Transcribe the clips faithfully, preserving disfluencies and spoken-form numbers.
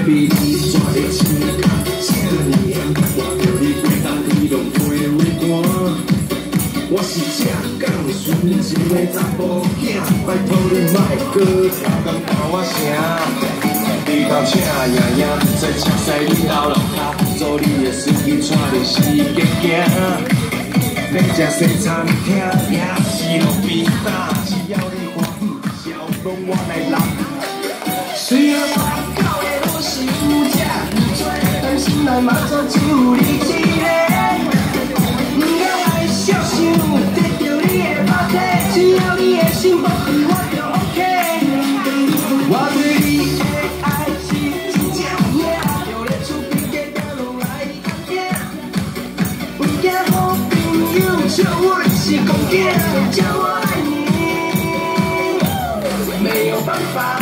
baby， 你怎会生卡这呢？我着你几冬天拢陪我寒。我是正港纯情的查甫囝，拜托你莫搁跳工喊我声。你头请爷爷，在车西你后路骹，做你的司机带你四界行。要食西餐厅，也是路边摊，只要你欢喜，笑拢我来揽。虽然我到的都是有这么多，但心内嘛做只有你一个。不要爱小想，得到你的肉体，只要你的心保护我就 OK。我对你的爱是真正有影，就咧厝边的家拢来看见。不惊好朋友笑我是公鸡，叫我爱你，没有办法。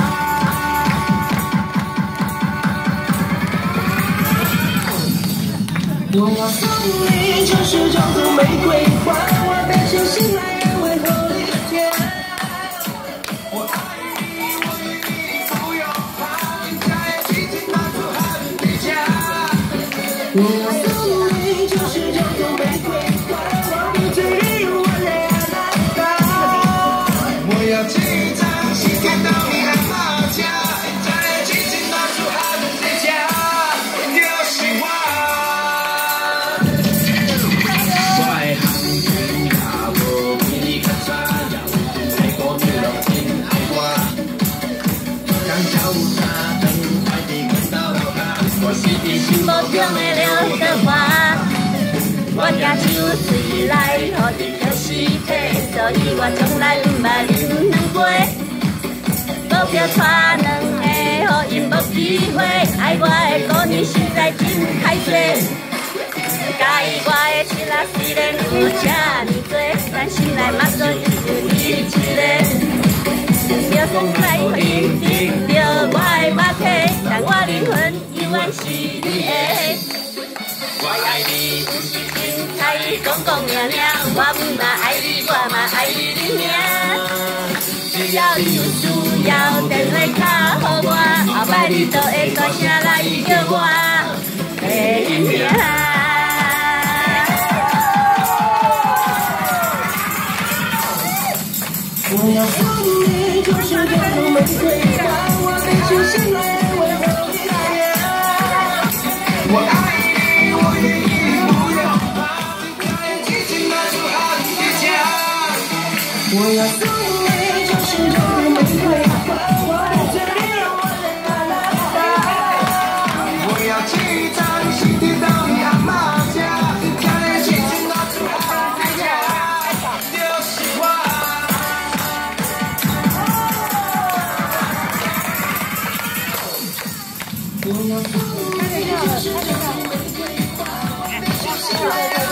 我要送你全世界的玫瑰花，我变成心来安慰和你的甜。我爱你，我对你不用怕，在一起听那首好的家。我要送你全世界的玫瑰花，我的嘴里有我的阿拉达。我要去掌心看到你阿妈家，在一起听那首好的家，就是我。心目中的刘德华，我举手随来，予你着尸体，所以我从来毋捌啉两杯。股票带两个，予因无机会，爱我的姑娘实在真歹势。介意我的心啊，虽然有这么多，但心内嘛做只有你一个。着送来认真，着我的肉体，但我灵魂永远是你的。我爱你有时真爱讲讲命命，我不但爱你，我嘛爱你的命。只要你有需要，电话打给我，后摆你都会大声来叫我的名。我要送你全世界的玫瑰花，我变成心来安慰和你的甜。我爱你，我愿意，不用怕，在一起听那首好的家。我要送你全世界的玫瑰花，我的嘴里有我的阿拉达。我要去掌心听到你阿妈家，在一起听那首好的家，就是我。我要送你全世界的玫瑰花，我变成心来的